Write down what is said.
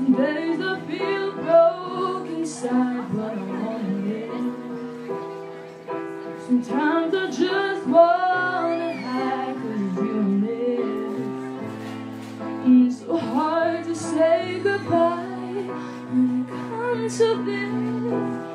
Some days I feel broke inside, but I wanna live. Sometimes I just wanna hide, 'cause you don't live. And it's so hard to say goodbye when it comes to this.